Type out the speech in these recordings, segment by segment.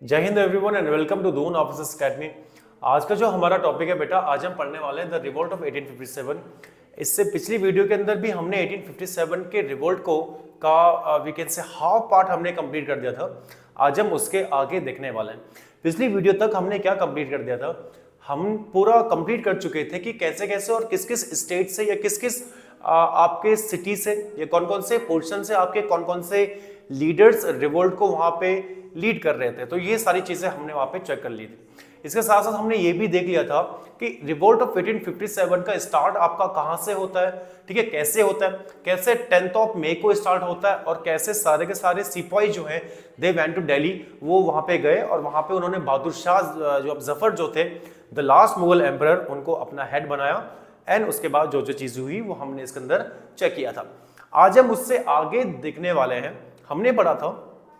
जय हिंद everyone and welcome to Doon officers academy. आज का जो हमारा टॉपिक है बेटा, आज हम पढ़ने वाले हैं द रिवोल्ट ऑफ 1857। इससे पिछली वीडियो के अंदर भी हमने 1857 के रिवोल्ट को का we can say half part हमने कंप्लीट कर दिया था। आज हम उसके आगे देखने वाले हैं। पिछली वीडियो तक हमने क्या कंप्लीट कर दिया था, हम पूरा कंप्लीट कर चुके थे कि कैसे कैसे और किस किस स्टेट से या किस किस आपके सिटी से या कौन कौन से पोर्शन से आपके कौन कौन से लीडर्स रिवोल्ट को वहां पे लीड कर रहे थे। तो ये सारी चीजें हमने वहां पे चेक कर ली थी। इसके साथ साथ हमने ये भी देख लिया था कि रिवोल्ट ऑफ 1857 का स्टार्ट आपका कहां से होता है, ठीक है, कैसे होता है, कैसे 10 मई को स्टार्ट होता है और कैसे सारे के सारे सिपाही जो हैं दे वेंट टू दिल्ली, वो वहां पे गए और वहां पे उन्होंने बहादुर शाह जो अब जफर जो थे द लास्ट मुगल एम्परर, उनको अपना हेड बनाया। एंड उसके बाद जो जो चीज हुई वो हमने इसके अंदर चेक किया था। आज हम उससे आगे देखने वाले हैं। हमने पढ़ा था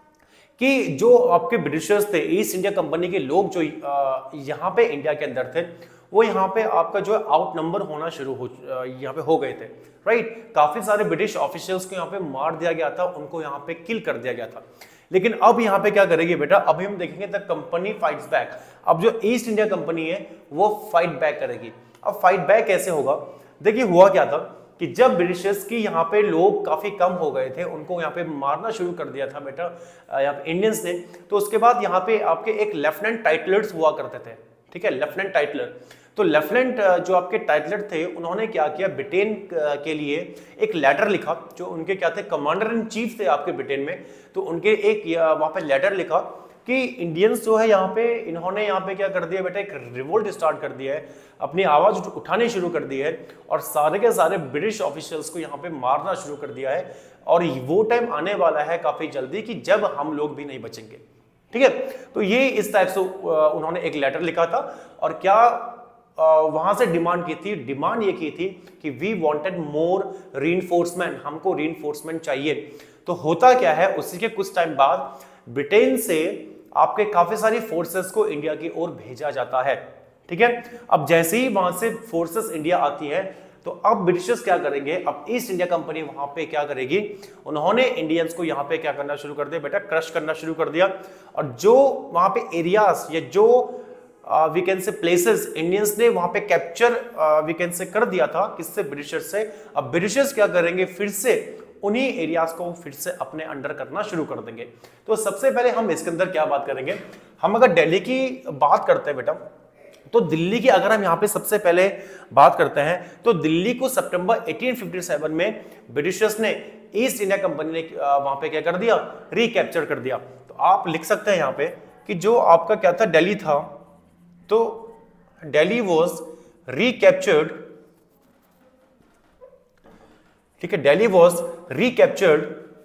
कि जो आपके ब्रिटिशर्स थे, ईस्ट इंडिया कंपनी के लोग जो यहाँ पे इंडिया के अंदर थे, वो यहाँ पे आपका जो आउट नंबर होना शुरू यहाँ पे हो गए थे, राइट। काफी सारे ब्रिटिश ऑफिशियल्स को यहाँ पे मार दिया गया था, उनको यहाँ पे किल कर दिया गया था। लेकिन अब यहाँ पे क्या करेगी बेटा, अभी हम देखेंगे द कंपनी फाइट्स बैक। अब जो ईस्ट इंडिया कंपनी है वो फाइट बैक करेगी। अब फाइट बैक कैसे होगा, देखिए हुआ क्या था कि जब ब्रिटिशर्स की यहाँ पे लोग काफी कम हो गए थे, उनको यहाँ पे मारना शुरू कर दिया था बेटा यहाँ पे इंडियंस ने। तो उसके बाद यहाँ पे आपके एक लेफ्टिनेंट टाइटलर्स हुआ करते थे, ठीक है, लेफ्टिनेंट टाइटलर। तो लेफ्टिनेंट जो आपके टाइटलर थे, उन्होंने क्या किया, ब्रिटेन के लिए एक लेटर लिखा। जो उनके क्या थे, कमांडर इन चीफ थे आपके ब्रिटेन में। तो उनके एक वहां पे लेटर लिखा कि इंडियंस जो है यहाँ पे, इन्होंने यहाँ पे क्या कर दिया बेटा, एक रिवोल्ट स्टार्ट कर दिया है, अपनी आवाज उठानी शुरू कर दी है और सारे के सारे ब्रिटिश ऑफिशियल्स को यहाँ पे मारना शुरू कर दिया है। और वो टाइम आने वाला है काफी जल्दी कि जब हम लोग भी नहीं बचेंगे, ठीक है। तो ये इस टाइप से उन्होंने एक लेटर लिखा था और क्या वहां से डिमांड की थी, डिमांड ये की थी कि वी वांटेड मोर रीइंफोर्समेंट, हमको रीइंफोर्समेंट चाहिए। तो होता क्या है, उसी के कुछ टाइम बाद ब्रिटेन से आपके काफी सारी फोर्सेस को इंडिया की ओर भेजा जाता है, ठीक है। अब जैसे ही वहां से फोर्सेस इंडिया आती है, तो अब ब्रिटिशर्स क्या करेंगे, अब ईस्ट इंडिया कंपनी वहां पे क्या करेगी, उन्होंने इंडियंस को यहाँ पे क्या करना शुरू कर दिया बेटा, क्रश करना शुरू कर दिया। और जो वहां पे एरियाज या जो we can say places Indians ने वहां पे कैप्चर वी कैन से कर दिया था, किससे, ब्रिटिशर्स से। अब ब्रिटिशर्स क्या करेंगे, फिर से उन्हीं एरियाज को फिर से अपने अंडर करना शुरू कर देंगे। तो सबसे पहले हम इसके अंदर क्या बात करेंगे, हम अगर दिल्ली की बात करते हैं बेटा, तो दिल्ली की अगर हम यहाँ पे सबसे पहले बात करते हैं, तो दिल्ली को सितंबर 1857 में ब्रिटिशर्स ने, ईस्ट इंडिया कंपनी ने वहां पे क्या कर दिया, रिकैप्चर कर दिया। तो आप लिख सकते हैं यहाँ पे कि जो आपका क्या था, दिल्ली था, तो दिल्ली वॉज रिकैप्चर्ड, ठीक है, Delhi was recaptured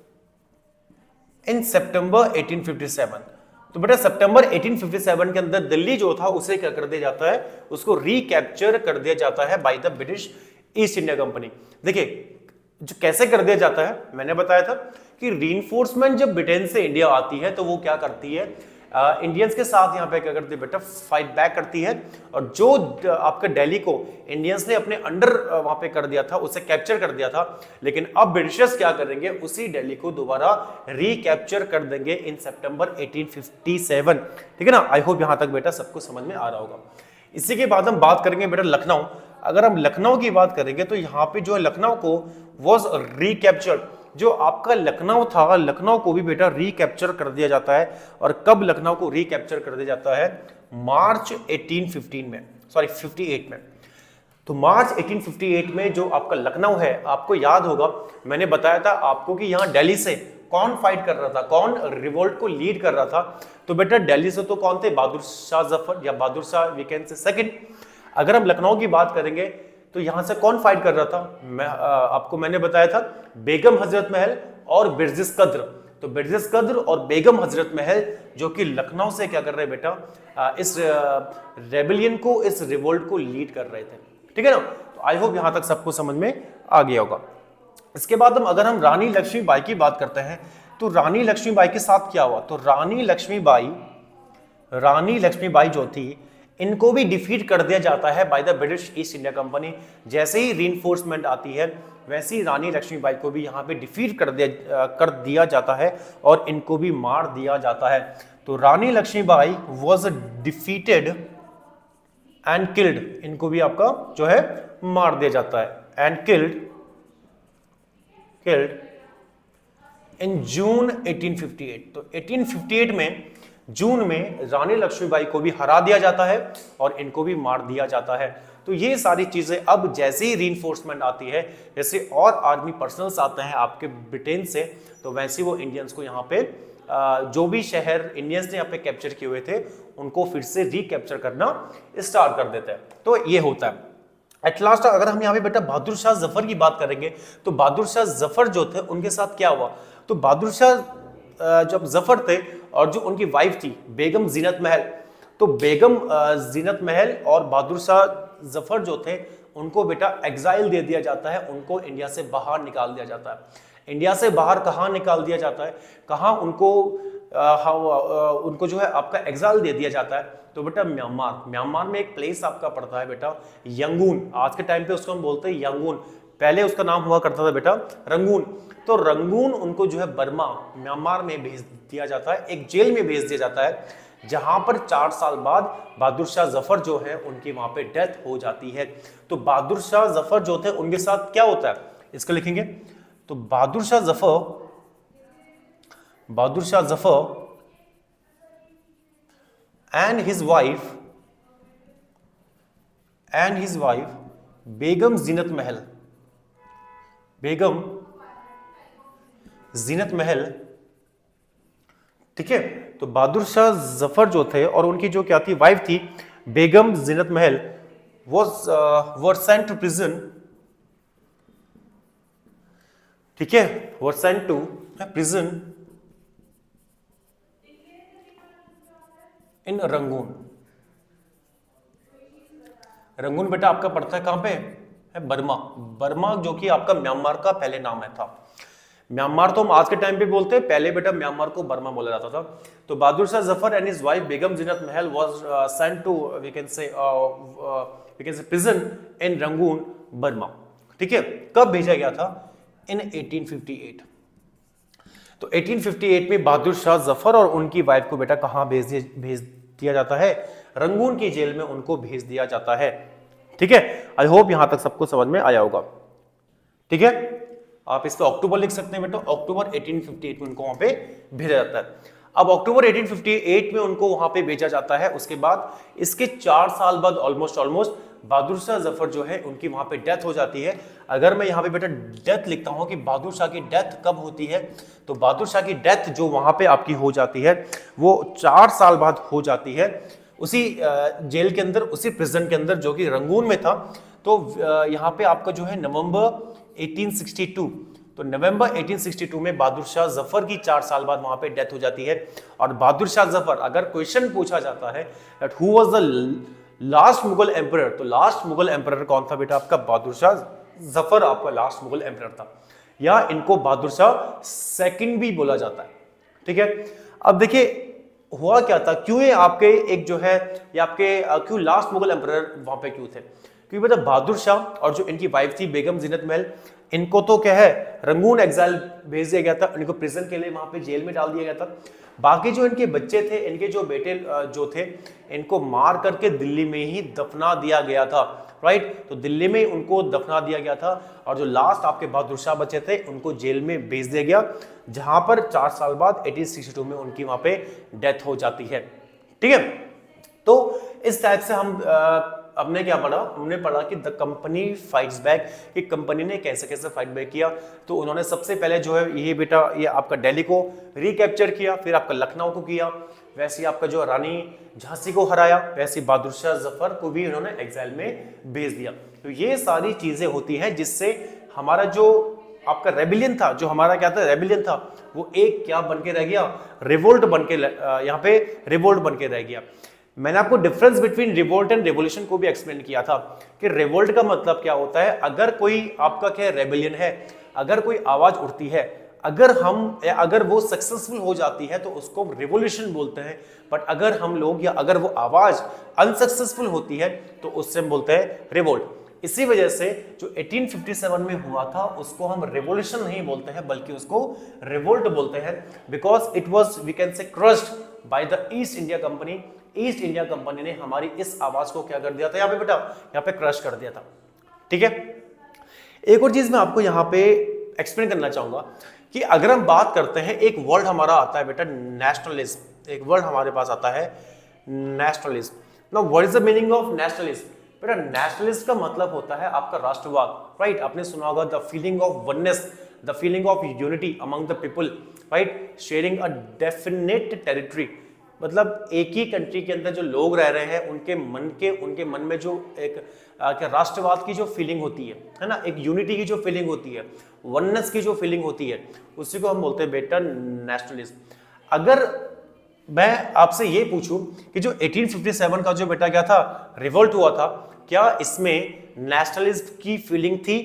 in September 1857। तो बेटा सितंबर 1857 के अंदर दिल्ली जो था उसे क्या कर दिया जाता है, उसको रिकैप्चर कर दिया जाता है by the British East India Company. देखिए जो कैसे कर दिया जाता है, मैंने बताया था कि रीइंफोर्समेंट जब ब्रिटेन से इंडिया आती है तो वो क्या करती है, इंडियंस के साथ यहाँ पे क्या करती है बेटा, फाइट बैक करती है। और जो आपका दिल्ली को इंडियंस ने अपने अंडर वहां पे कर दिया था, उसे कैप्चर कर दिया था, लेकिन अब ब्रिटिशर्स क्या करेंगे, उसी दिल्ली को दोबारा रिकैप्चर कर देंगे इन सितंबर 1857, ठीक है ना। आई होप यहां तक बेटा सबको समझ में आ रहा होगा। इसी के बाद हम बात करेंगे बेटा लखनऊ। अगर हम लखनऊ की बात करेंगे तो यहाँ पे जो है लखनऊ को वॉज रिकैप्चर्ड, जो आपका लखनऊ था, लखनऊ को भी बेटा रिकैप्चर कर दिया जाता है। और कब लखनऊ को रिकैप्चर कर दिया जाता है, मार्च 1815 में, सॉरी 58 में। तो मार्च 1858 में जो आपका लखनऊ है, आपको याद होगा मैंने बताया था आपको कि यहाँ दिल्ली से कौन फाइट कर रहा था, कौन रिवोल्ट को लीड कर रहा था। तो बेटा दिल्ली से तो कौन थे, बहादुर शाह जफर या Bahadur Shah we can say second. अगर हम लखनऊ की बात करेंगे तो यहां से कौन फाइट कर रहा था, आपको मैंने बताया था बेगम हजरत महल और बिरजिस कद्र। तो बिरजिस कद्र और बेगम हजरत महल जो कि लखनऊ से क्या कर रहे बेटा, इस रेबेलियन को, इस रिवोल्ट को लीड कर रहे थे, ठीक है ना। तो आई होप यहां तक सबको समझ में आ गया होगा। इसके बाद अगर हम रानी लक्ष्मीबाई की बात करते हैं, तो रानी लक्ष्मीबाई के साथ क्या हुआ, तो रानी लक्ष्मीबाई जो थी, इनको भी डिफीट कर दिया जाता है by the British East India Company. जैसे ही रीइंफोर्समेंट आती है, वैसे ही रानी लक्ष्मीबाई को भी यहाँ पे डिफीट कर दिया जाता है और इनको भी मार दिया जाता है। तो Rani Lakshmibai was defeated and killed, इनको भी आपका जो है मार दिया जाता है, एंड किल्ड इन जून 1858। तो 1858 में जून में रानी लक्ष्मीबाई को भी हरा दिया जाता है और इनको भी मार दिया जाता है। तो ये सारी चीजें अब जैसे ही रीइंफोर्समेंट आती है, जैसे और आर्मी पर्सनल्स आते हैं आपके ब्रिटेन से, तो वैसे वो इंडियंस को यहाँ पे जो भी शहर इंडियंस ने यहाँ पे कैप्चर किए हुए थे उनको फिर से रिकैप्चर करना स्टार्ट कर देते हैं। तो ये होता है। एट लास्ट अगर हम यहाँ पे बेटा बहादुर शाह जफर की बात करेंगे, तो बहादुर शाह जफर जो थे उनके साथ क्या हुआ, तो बहादुर शाह जब जफर थे और जो उनकी वाइफ थी बेगम जीनत महल, तो बेगम जीनत महल और बहादुर शाह जफर जो थे उनको बेटा एग्जाइल दे दिया जाता है, उनको इंडिया से बाहर निकाल दिया जाता है। इंडिया से बाहर कहाँ निकाल दिया जाता है, कहाँ उनको जो है आपका एग्जाइल दे दिया जाता है, तो बेटा म्यांमार में एक प्लेस आपका पड़ता है बेटा यंगून, आज के टाइम पे उसको हम बोलते हैं यंगून, पहले उसका नाम हुआ करता था बेटा रंगून। तो रंगून उनको जो है बर्मा म्यांमार में भेज दिया जाता है, एक जेल में भेज दिया जाता है, जहां पर 4 साल बाद बहादुर शाह जफर जो है उनकी वहां पे डेथ हो जाती है। तो बहादुर शाह जफर जो थे उनके साथ क्या होता है, इसका लिखेंगे। तो Bahadur Shah Zafar and his wife Begum Zeenat Mahal, ठीक है। तो बहादुर शाह जफर जो थे और उनकी जो क्या थी वाइफ थी बेगम जीनत महल वर सेंट टू प्रिजन, ठीक है, were sent to prison in Rangoon बेटा आपका पड़ता है कहां पे है, बर्मा जो कि आपका म्यांमार का पहले नाम है था। म्यांमार तो हम आज के टाइम पे बोलते हैं, पहले बेटा म्यांमार को बर्मा बोला जाता था। तो Bahadur Shah Zafar and his wife Begum Zeenat Mahal was sent to we can say prison in Rangoon Burma, ठीक है। कब भेजा गया था, इन 1858। तो 1858 में बहादुर शाह जफर और उनकी वाइफ को बेटा कहां भेज दिया जाता है, रंगून की जेल में उनको भेज दिया जाता है, ठीक है। आई होप यहां तक सबको समझ में आया होगा, ठीक है। आप इस पे अक्टूबर लिख सकते हैं बेटा, अक्टूबर 1858 में उनको वहां पे भेजा जाता है। अब अक्टूबर 1858 में उनको वहां पे भेजा जाता है, उसके बाद इसके 4 साल बाद ऑलमोस्ट बहादुर शाह जफर जो है उनकी वहां पे डेथ हो जाती है। अगर मैं यहाँ पे बेटा डेथ लिखता हूं कि बहादुर शाह की डेथ कब होती है, तो बहादुर शाह की डेथ जो वहां पे आपकी हो जाती है वो 4 साल बाद हो जाती है, उसी जेल के अंदर, उसी प्रिजन के अंदर जो कि रंगून में था। तो यहाँ पे आपका जो है नवंबर 1862, तो नवंबर 1862 में बहादुर शाह जफर की 4 साल बाद वहां पे डेथ हो जाती है। और बहादुर शाह जफर, अगर क्वेश्चन पूछा जाता है that who was the last Mughal emperor, तो लास्ट मुगल एम्परर कौन था बेटा, आपका बहादुर शाह जफर आपका लास्ट मुगल एम्परर था, या इनको बहादुर शाह सेकंड भी बोला जाता है, ठीक है। अब देखिए हुआ क्या था, क्यों ये आपके एक जो है ये आपके क्यों लास्ट मुगल एम्परर वहां पे क्यों थे, क्योंकि बेटा बहादुर शाह और जो इनकी वाइफ थी बेगम जीनत महल, इनको तो क्या है रंगून एग्जाइल भेज दिया गया था, इनको प्रिजन के लिए वहां पे जेल में डाल दिया गया था। बाकी जो इनके बच्चे थे, इनके जो बेटे जो थे, इनको मार करके दिल्ली में ही दफना दिया गया था, राइट। तो दिल्ली में उनको दफना दिया गया था और जो लास्ट आपके बहादुर शाह बचे थे उनको जेल में भेज दिया गया, जहां पर 4 साल बाद 1862 में उनकी वहां पे डेथ हो जाती है, ठीक है। तो इस टाइप से हम हमने क्या पढ़ा, हमने पढ़ा कि द कंपनी फाइट्स बैक, कि कंपनी ने कैसे कैसे फाइट बैक किया। तो उन्होंने सबसे पहले जो है ये बेटा ये आपका दिल्ली को रिकैप्चर किया, फिर आपका लखनऊ को किया, वैसे ही आपका जो रानी झांसी को हराया, वैसे बहादुर शाह जफर को भी उन्होंने एग्जाइल में भेज दिया। तो ये सारी चीजें होती हैं जिससे हमारा जो आपका रेबिलियन था, जो हमारा क्या था रेबिलियन था, वो एक क्या बन के रह गया, रिवोल्ट बन के यहाँ पे रिवोल्ट बन के रह गया। मैंने आपको difference between revolt and revolution को भी एक्सप्लेन किया था कि रिवोल्ट का मतलब क्या होता है, अगर कोई आपका क्या रेबिलियन है, अगर कोई आवाज उठती है, अगर वो सक्सेसफुल हो जाती है तो उसको रिवोल्यूशन बोलते हैं। बट अगर हम लोग या अगर वो आवाज अनसक्सेसफुल होती है तो उससे हम बोलते हैं रिवोल्ट। इसी वजह से जो 1857 में हुआ था उसको हम रेवोल्यूशन नहीं बोलते हैं बल्कि उसको रिवोल्ट बोलते हैं, because it was we can say crushed by the East India Company. East India Company ने हमारी इस आवाज को क्या कर दिया था यहाँ पे बेटा, यहाँ पे क्रश कर दिया था। ठीक है, एक और चीज मैं आपको यहाँ पे एक्सप्लेन करना चाहूंगा कि अगर हम बात करते हैं, एक वर्ड हमारा आता है बेटा नेशनलिज्म, एक वर्ड हमारे पास आता है nationalism. Now what is the meaning of nationalism? बेटा नेशनलिज्म का मतलब होता है आपका राष्ट्रवाद, राइट? आपने सुना होगा the feeling of oneness, the feeling of unity among the people, right? Sharing a definite territory, मतलब एक ही कंट्री के अंदर जो लोग रह रहे हैं उनके मन में जो एक क्या राष्ट्रवाद की जो फीलिंग होती है ना, एक यूनिटी की जो फीलिंग होती है, वननेस की जो फीलिंग होती है, उसी को हम बोलते हैं बेटा नेशनलिज्म। अगर मैं आपसे ये पूछूं कि जो 1857 का जो बेटा क्या था रिवोल्ट हुआ था, क्या इसमें नेशनलिज्म की फीलिंग थी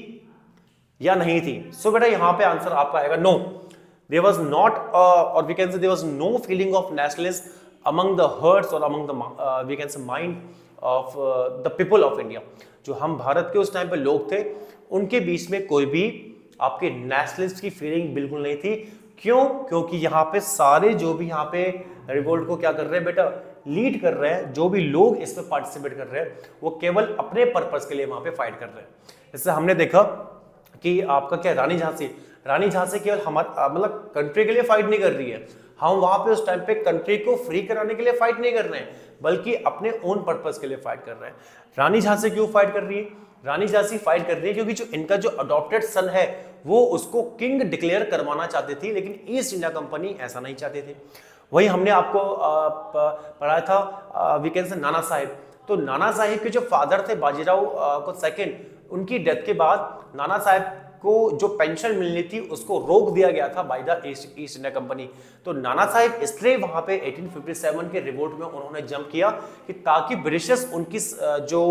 या नहीं थी? सो बेटा यहां पे आंसर आपका आएगा नो, देयर वाज नॉट और we can say there was no feeling of nationalism among the hearts और among the we can say mind of the people of India. जो हम भारत के उस टाइम पे लोग थे उनके बीच में कोई भी आपके नेशनलिस्ट की फीलिंग बिल्कुल नहीं थी। क्यों? क्योंकि यहाँ पे सारे जो भी यहाँ पे रिवोल्ट को क्या कर रहे हैं बेटा, लीड कर रहे हैं, जो भी लोग इसमें पार्टिसिपेट कर रहे हैं वो केवल अपने पर्पस के लिए वहां पे फाइट कर रहे हैं। इससे हमने देखा कि आपका क्या रानी झांसी केवल हमारा मतलब कंट्री के लिए फाइट नहीं कर रही है, हम वहां पे उस टाइम पे कंट्री को फ्री कराने के लिए फाइट नहीं कर रहे हैं बल्कि अपने ओन पर्पस के लिए फाइट कर रहे हैं। रानी झांसी क्यों फाइट कर रही है? रानी झांसी फाइट कर रही है क्योंकि जो इनका जो अडॉप्टेड सन है वो उसको किंग डिक्लेयर करवाना चाहती थी, लेकिन ईस्ट इंडिया कंपनी ऐसा नहीं चाहते थे। वही हमने आपको पढ़ाया था वी कैन से नाना साहिब। तो नाना साहिब के जो फादर थे बाजीराव को सेकंड, उनकी डेथ के बाद नाना साहिब को जो पेंशन मिलनी थी उसको रोक दिया गया था by the East India Company. तो नाना साहिब इसलिए वहां पे 1857 के रिवोल्ट में उन्होंने जंप किया कि ताकि ब्रिटिशर्स उनकी जो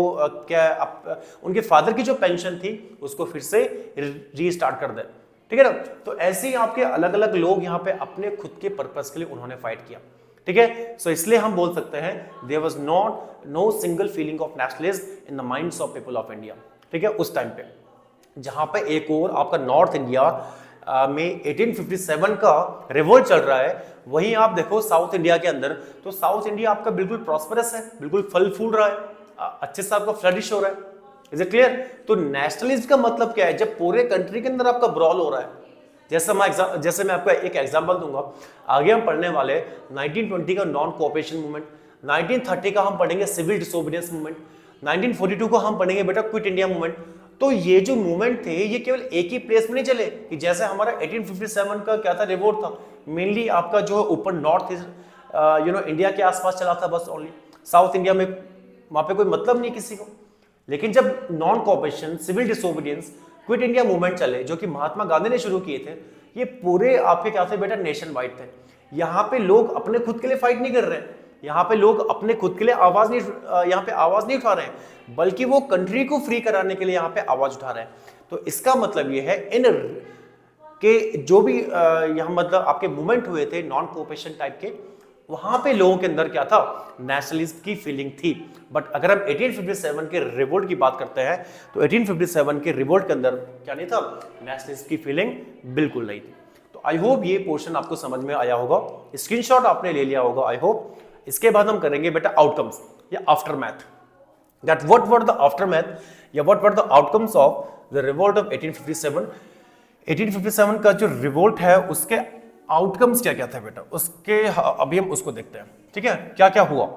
उनके फादर की जो पेंशन थी उसको फिर से रीस्टार्ट कर दे। ठीक है ना? तो ऐसे ही आपके अलग अलग लोग यहाँ पे अपने खुद के पर्पस के लिए उन्होंने फाइट किया। ठीक है, सो इसलिए हम बोल सकते हैं there was no single feeling of nationalism in the minds of people of India. ठीक है, उस टाइम पे जहां पे एक और आपका नॉर्थ इंडिया में 1857 का रिवोल्ट चल रहा है, वहीं आप देखो साउथ इंडिया के अंदर, तो साउथ इंडिया आपका बिल्कुल प्रॉस्परस है, बिल्कुल फल फूल रहा है, अच्छे से आपका फ्लरिश हो रहा है। Is it clear? तो नेशनलिज्म का मतलब क्या है? जब पूरे कंट्री के अंदर आपका ब्रॉल हो रहा है, जैसे मैं आपको एक एग्जांपल दूंगा, आगे हम पढ़ने वाले 1920 का नॉन कोऑपरेशन मूवमेंट, 1930 का हम पढ़ेंगे सिविल डिसोबीडियंस मूवमेंट, 1942 को हम पढ़ेंगे बेटा क्विट इंडिया मूवमेंट। तो ये जो मूवमेंट थे ये केवल एक ही प्लेस में नहीं चले कि जैसे हमारा 1857 का क्या था रिवोल्ट था, मेनली आपका जो ऊपर नॉर्थ इंडिया के आसपास चला था बस ओनली, साउथ इंडिया में वहां पे कोई मतलब नहीं किसी को। लेकिन जब non cooperation, civil disobedience, quit India movement चले जो कि महात्मा गांधी ने शुरू किए थे, ये पूरे आपके क्या थे बेटा नेशन वाइड थे। यहाँ पे लोग अपने खुद के लिए फाइट नहीं कर रहे हैं, यहाँ पे लोग अपने खुद के लिए आवाज नहीं उठा रहे हैं बल्कि वो कंट्री को फ्री कराने के लिए यहाँ पे आवाज उठा रहे हैं। तो इसका मतलब ये है इन के जो भी यहाँ मतलब आपके मूवमेंट हुए थे नॉन कोऑपरेशन टाइप के, वहां पे लोगों के अंदर क्या था, नेशनलिज्म की फीलिंग थी। बट अगर हम 1857 के रिवोल्ट की बात करते हैं तो 1857 के रिवोल्ट के अंदर क्या नहीं था, नेशनलिज्म की फीलिंग बिल्कुल नहीं थी। तो आई होप ये पोर्शन आपको समझ में आया होगा, स्क्रीनशॉट आपने ले लिया होगा आई होप। इसके बाद हम करेंगे बेटा आउटकम्स या aftermath, that what were the aftermath या what were the outcomes of the revolt of 1857। 1857 का जो रिवोल्ट है उसके आउटकम्स क्या क्या थे बेटा, उसके अभी हम उसको देखते हैं। ठीक है, क्या क्या हुआ।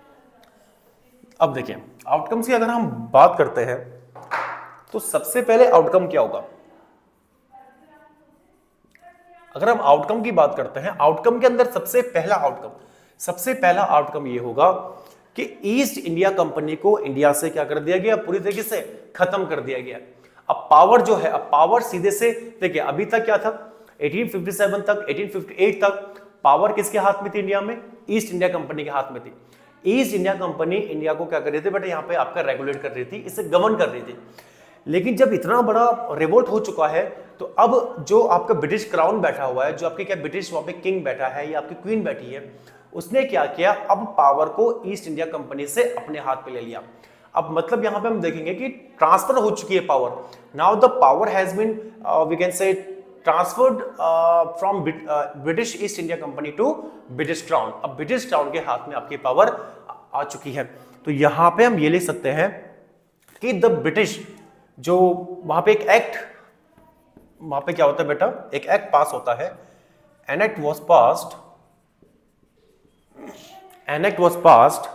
अब देखिए आउटकम्स की अगर हम बात करते हैं तो सबसे पहले आउटकम क्या होगा। अगर हम आउटकम की बात करते हैं, आउटकम के अंदर सबसे पहला आउटकम ये होगा कि ईस्ट इंडिया कंपनी को इंडिया से क्या कर दिया गया, पूरी तरीके से खत्म कर दिया गया। अब पावर जो है, अब पावर सीधे से देखिए, अभी तक क्या था 1857 तक 1858 तक पावर किसके हाथ में थी इंडिया में, ईस्ट इंडिया कंपनी के हाथ में थी। ईस्ट इंडिया कंपनी इंडिया को क्या कर रही थी बेटा, यहाँ पे आपका रेगुलेट कर रही थी, इसे गवर्न कर रही थी। लेकिन जब इतना बड़ा रिवोल्ट हो चुका है तो अब जो आपका ब्रिटिश क्राउन बैठा हुआ है, जो आपके क्या ब्रिटिश वहां पे किंग बैठा है या आपकी क्वीन बैठी है, उसने क्या किया, अब पावर को ईस्ट इंडिया कंपनी से अपने हाथ पे ले लिया। अब मतलब यहां पे हम देखेंगे कि ट्रांसफर हो चुकी है power. Now the power has been we can say transferred from British East India Company to British Crown. अब ब्रिटिश क्राउन के हाथ में आपकी पावर आ चुकी है। तो यहां पे हम ये लिख सकते हैं कि द ब्रिटिश, जो वहां पे एक एक्ट, वहां पे क्या होता है बेटा, एक एक्ट पास होता है, an act was passed, an act was passed,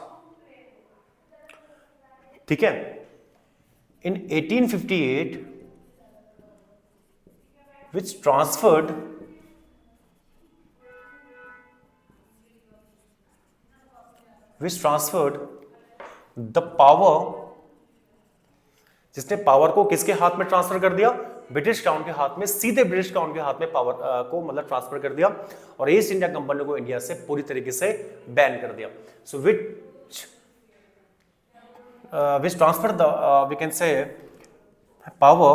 ठीक है, in 1858 which transferred the power, जिसने पावर को किसके हाथ में ट्रांसफर कर दिया, ब्रिटिश क्राउन के हाथ में, सीधे ब्रिटिश क्राउन के हाथ में पावर को मतलब ट्रांसफर कर दिया और ईस्ट इंडिया कंपनी को इंडिया से पूरी तरीके से बैन कर दिया। सो which transfer the we can say power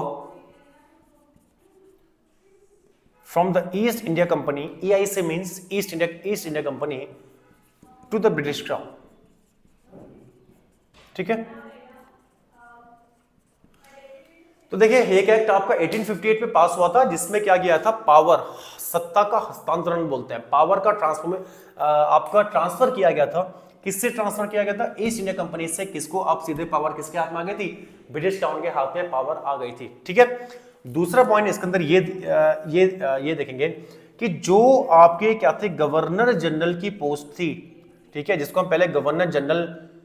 from the East India Company, EIC means East India Company, to the British Crown, ठीक है। तो देखिए एक एक्ट आपका 1858 में पास हुआ था जिसमें क्या किया था, पावर, सत्ता का हस्तांतरण बोलते हैं, पावर का आपका ट्रांसफर किया गया था। किससे ट्रांसफर किया गया था, ईस्ट इंडिया कंपनी से। किसको, आप सीधे पावर किसके हाथ में आ गई थी, ब्रिटिश क्राउन के हाथ में पावर आ गई थी, ठीक है। दूसरा पॉइंट इसके अंदर ये देखेंगे कि जो आपके क्या थे, गवर्नर जनरल की पोस्ट थी, ठीक है, जिसको हम पहले गवर्नर जनरल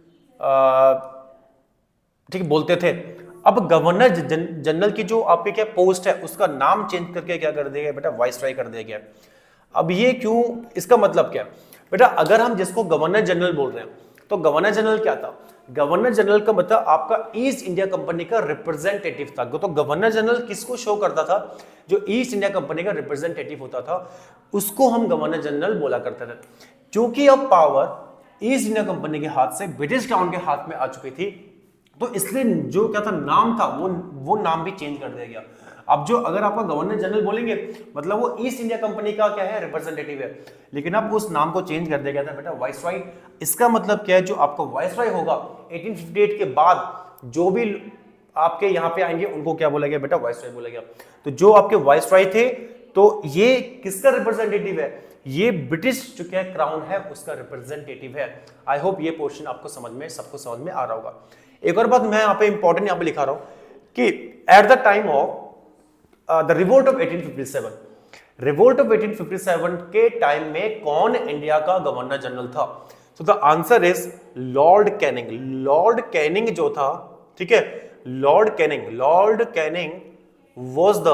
ठीक बोलते थे। अब गवर्नर जनरल की जो आपके क्या पोस्ट है उसका नाम चेंज करके क्या कर दिया गया बेटा, वाइसराय कर दिया गया। अब ये क्यों, इसका मतलब क्या बेटा, अगर हम जिसको गवर्नर जनरल बोल रहे हैं तो गवर्नर जनरल क्या था, गवर्नर जनरल का मतलब आपका ईस्ट इंडिया कंपनी का रिप्रेजेंटेटिव था। तो गवर्नर जनरल किसको शो करता था, जो ईस्ट इंडिया कंपनी का रिप्रेजेंटेटिव होता था उसको हम गवर्नर जनरल बोला करते थे। क्योंकि अब पावर ईस्ट इंडिया कंपनी के हाथ से ब्रिटिश क्राउन के हाथ में आ चुकी थी, तो इसलिए जो क्या था नाम था वो नाम भी चेंज कर दिया गया। अब जो अगर आपका गवर्नर जनरल बोलेंगे मतलब वो ईस्ट इंडिया कंपनी का क्या है, रिप्रेजेंटेटिव है, लेकिन अब उस नाम को चेंज कर दिया गया था बेटा वाइसराय। इसका मतलब क्या है, जो आपका वाइसराय होगा 1858 के बाद जो भी आपके यहाँ पे आएंगे उनको क्या बोला गया बेटा, वाइसराय बोला गया। तो जो आपके वाइसराय थे तो ये किसका रिप्रेजेंटेटिव है, ये ब्रिटिश जो क्या क्राउन है उसका रिप्रेजेंटेटिव है। आई होप ये पोर्शन आपको सबको समझ में आ रहा होगा। एक और बात मैं यहाँ पे इंपॉर्टेंट यहाँ पे लिखा रहा हूं कि at the time of the revolt of 1857, revolt of 1857 के टाइम में कौन इंडिया का गवर्नर जनरल था? So the answer is Lord Canning. Lord Canning जो था, ठीक है, Lord Canning was the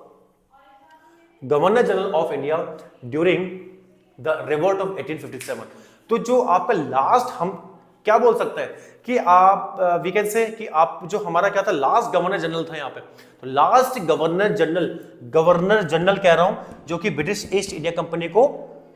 governor general of India during the revolt of 1857। तो जो आपका लास्ट, हम क्या बोल सकते हैं कि आप वी कैन से कि आप जो हमारा क्या था, लास्ट गवर्नर जनरल था यहाँ पे। तो लास्ट गवर्नर जनरल कह रहा हूं जो कि ब्रिटिश ईस्ट इंडिया कंपनी को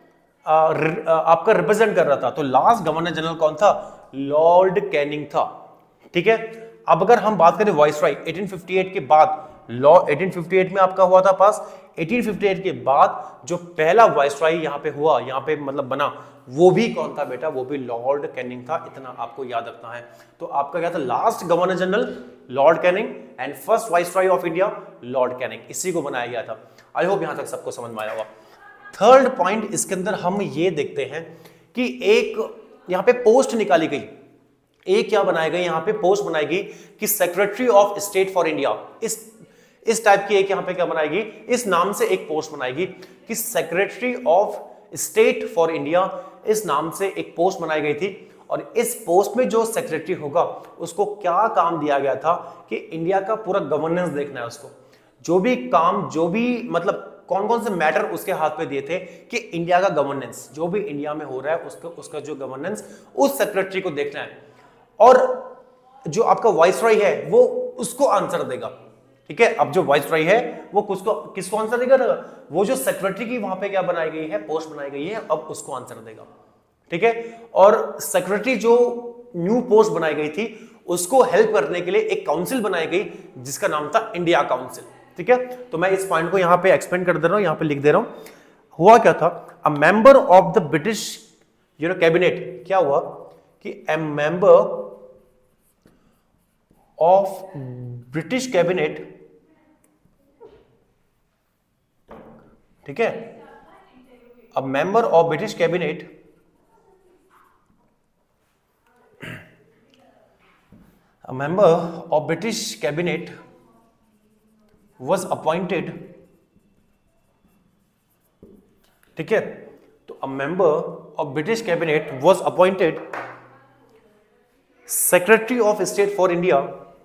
आपका रिप्रेजेंट कर रहा था। तो लास्ट गवर्नर जनरल कौन था? लॉर्ड कैनिंग था, ठीक है। अब अगर हम बात करें वाइसराय 1858 के बाद, लॉ 1858 में आपका हुआ था पास, 1858 के बाद जो पहला वाइसराय यहाँ पे हुआ, यहाँ पे मतलब बना, वो भी कौन था बेटा? वो भी लॉर्ड कैनिंग था। इतना आपको याद रखना है। तो आपका क्या था, last governor general Lord Canning and first viceroy of India Lord Canning, इसी को बनाया गया था। आई होप यहां तक सबको समझ में आया होगा। थर्ड पॉइंट इसके अंदर हम ये देखते हैं कि एक यहां पे पोस्ट निकाली गई, एक क्या बनाई गई, यहां पे पोस्ट बनाई गई कि secretary of state for India. इस टाइप की एक यहां पे क्या बनाएगी, इस नाम से एक पोस्ट बनाएगी कि secretary of state for India, इस नाम से एक पोस्ट बनाई गई थी। और इस पोस्ट में जो सेक्रेटरी होगा उसको क्या काम दिया गया था कि इंडिया का पूरा गवर्नेंस देखना है उसको। जो भी काम, जो भी मतलब कौन कौन से मैटर उसके हाथ पे दिए थे कि इंडिया का गवर्नेंस, जो भी इंडिया में हो रहा है उसका जो गवर्नेंस, उस सेक्रेटरी को देखना है। और जो आपका वाइसराय है वो उसको आंसर देगा, ठीक है। अब जो वाइसराय है वो किसको आंसर देगा? वो जो सेक्रेटरी की वहां पे क्या बनाई गई है, पोस्ट बनाई गई है, अब उसको आंसर देगा, ठीक है। और सेक्रेटरी जो न्यू पोस्ट बनाई गई थी उसको हेल्प करने के लिए एक काउंसिल बनाई गई जिसका नाम था इंडिया काउंसिल, ठीक है। तो मैं इस पॉइंट को यहां पे एक्सपेंड कर दे रहा हूं, यहां पे लिख दे रहा हूं। हुआ क्या था, a member of the British cabinet, क्या हुआ कि a member of British cabinet, ठीक है, a member of British cabinet was appointed, ठीक है, तो a member of British cabinet was appointed Secretary of State for India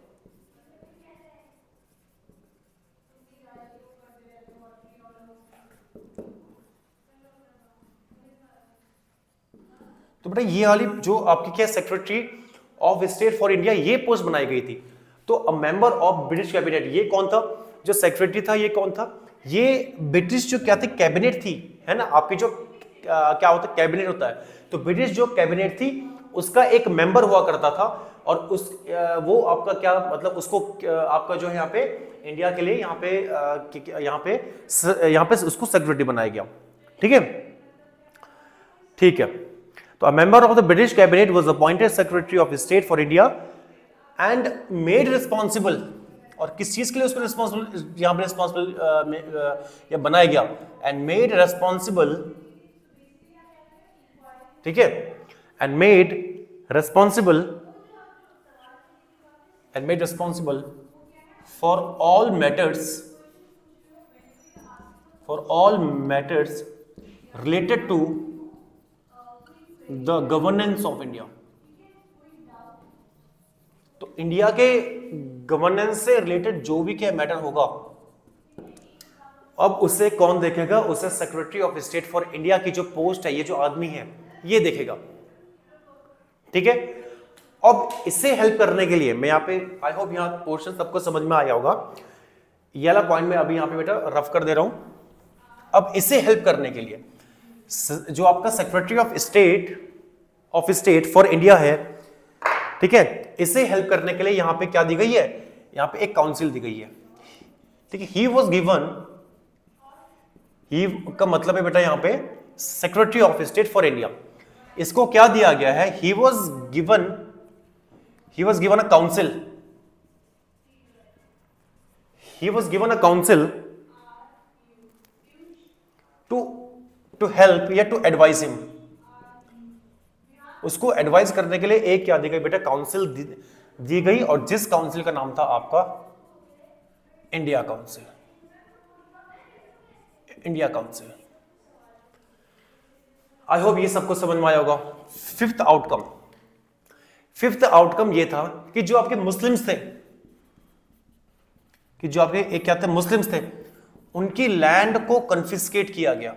तो बेटा ये वाली जो आपकी क्या secretary of state for India ये पोस्ट बनाई गई थी। तो a member of British cabinet ये कौन था, जो सेक्रेटरी था ये कौन था, ये ब्रिटिश जो क्या थी कैबिनेट थी, है ना, आपकी जो क्या होता है कैबिनेट होता है, तो ब्रिटिश जो कैबिनेट थी उसका एक मेंबर हुआ करता था और उस वो आपका क्या मतलब उसको आपका जो है यहाँ पे इंडिया के लिए यहाँ पे उसको सेक्रेटरी बनाया गया, ठीक है, ठीक है। तो a member of the British cabinet was appointed Secretary of State for India and made responsible, और किस चीज के लिए उसको रिस्पॉन्सिबल यहाँ पे रिस्पॉन्सिबल बनाया गया, and made responsible, ठीक है, and made responsible for all matters related to the governance of India. तो इंडिया के गवर्नेंस से रिलेटेड जो भी क्या मैटर होगा अब उसे कौन देखेगा, उसे secretary of state for India की जो पोस्ट है, ये जो आदमी है ये देखेगा, ठीक है। अब इससे हेल्प करने के लिए मैं यहाँ पे आई होप यहाँ पोर्शन सबको समझ में आया होगा, ये वाला पॉइंट मैं अभी यहाँ पे बेटा रफ कर दे रहा हूं। अब इससे हेल्प करने के लिए जो आपका secretary of state for India है, ठीक है, इसे हेल्प करने के लिए यहां पे क्या दी गई है, यहां पे एक काउंसिल दी गई है, ठीक है। ही का मतलब है बेटा यहां पे secretary of state for India, इसको क्या दिया गया है, he was given a council to help या टू एडवाइज हिम, उसको एडवाइस करने के लिए एक क्या दी गई बेटा काउंसिल दी गई, और जिस काउंसिल का नाम था आपका इंडिया काउंसिल। आई होप ये सबको समझ में आया होगा। फिफ्थ आउटकम ये था कि जो आपके मुस्लिम्स थे, एक क्या थे मुस्लिम्स थे, उनकी लैंड को कन्फिस्केट किया गया।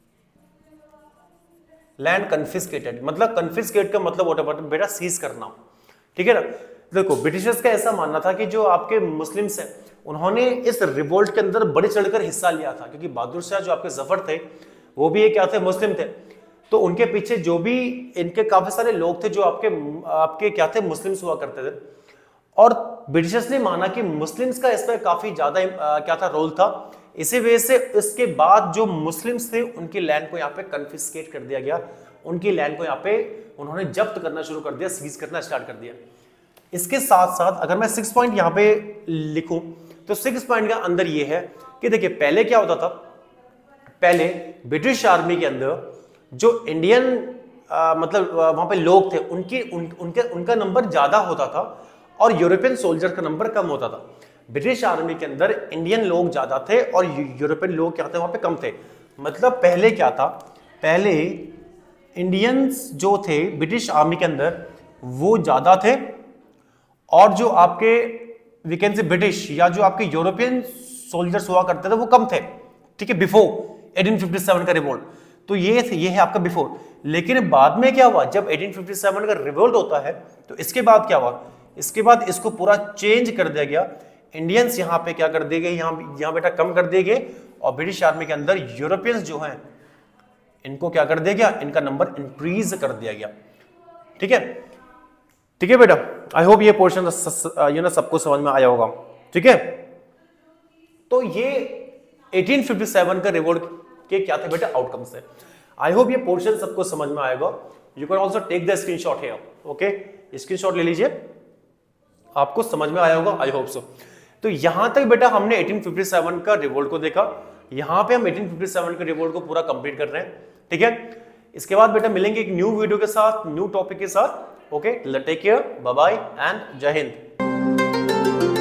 लैंड कन्फिस्केटेड, मतलब कन्फिस्केट का मतलब होता है बेटा सीज करना, ठीक है ना। देखो ब्रिटिशर्स का ऐसा मानना था कि जो आपके मुस्लिम्स हैं उन्होंने इस रिवोल्ट के अंदर बढ़ चढ़कर हिस्सा लिया था, क्योंकि बहादुर शाह जो आपके जफर थे वो भी एक क्या थे मुस्लिम थे, तो उनके पीछे जो भी इनके काफी सारे लोग थे जो आपके क्या थे मुस्लिम्स हुआ करते थे, और ब्रिटिशर्स ने माना कि मुस्लिम्स का इसमें काफी ज्यादा क्या था रोल था, इसी वजह से इसके बाद जो मुस्लिम्स थे उनकी लैंड को यहाँ पे कन्फिस्केट कर दिया गया, उनकी लैंड को यहाँ पे उन्होंने जब्त करना शुरू कर दिया, सीज करना स्टार्ट कर दिया। इसके साथ साथ अगर मैं 6 पॉइंट यहाँ पे लिखूं तो 6 पॉइंट का अंदर ये है कि देखिए पहले क्या होता था, पहले ब्रिटिश आर्मी के अंदर जो इंडियन मतलब वहां पे लोग थे उनका नंबर ज्यादा होता था और यूरोपियन सोल्जर का नंबर कम होता था। ब्रिटिश आर्मी के अंदर इंडियन लोग ज्यादा थे और यूरोपियन लोग क्या थे वहां पे कम थे। मतलब पहले क्या था, पहले इंडियंस जो थे ब्रिटिश आर्मी के अंदर वो ज्यादा थे और जो आपके वी कैन से ब्रिटिश या जो आपके यूरोपियन सोल्जर्स हुआ करते थे वो कम थे, ठीक है, बिफोर 1857 का रिवोल्ट। तो ये है आपका बिफोर। लेकिन बाद में क्या हुआ, जब 1857 का रिवोल्ट होता है तो इसके बाद क्या हुआ, इसके बाद इसको पूरा चेंज कर दिया गया। इंडियंस यहाँ पे क्या कर दिए गए, यहाँ बेटा कम कर दिए गए और ब्रिटिश आर्मी के अंदर यूरोपियंस जो हैं इनको क्या कर दिया गया, इनका नंबर इंक्रीज कर दिया गया। ठीक है, ठीक है बेटा, आई होप ये पोर्शन सबको समझ में आया होगा। ठीक है, तो ये 1857 का रिवोल्ट के क्या थे बेटा आउटकम्स है। आई होप ये पोर्शन सबको समझ में आएगा। You can also take the screenshot here, okay, screenshot ले लीजिए आपको समझ में आया होगा, आई होप सो। तो यहां तक बेटा हमने 1857 का रिवोल्ट को देखा, यहां पे हम 1857 के रिवोल्ट को पूरा कंप्लीट कर रहे हैं, ठीक है। इसके बाद बेटा मिलेंगे एक न्यू वीडियो के साथ, न्यू टॉपिक के साथ। Okay, take care, bye bye and जय हिंद।